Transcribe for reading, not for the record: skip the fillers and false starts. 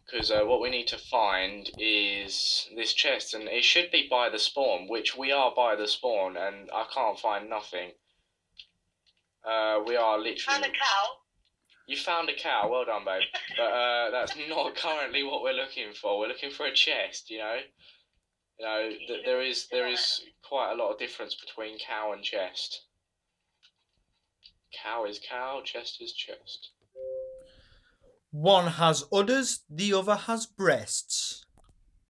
Because what we need to find is this chest, and it should be by the spawn, which we are by the spawn, and I can't find nothing. We are literally... Found a cow. You found a cow, well done, babe. But that's not currently what we're looking for. We're looking for a chest, you know? You know, there is quite a lot of difference between cow and chest. Cow is cow, chest is chest. One has udders, the other has breasts.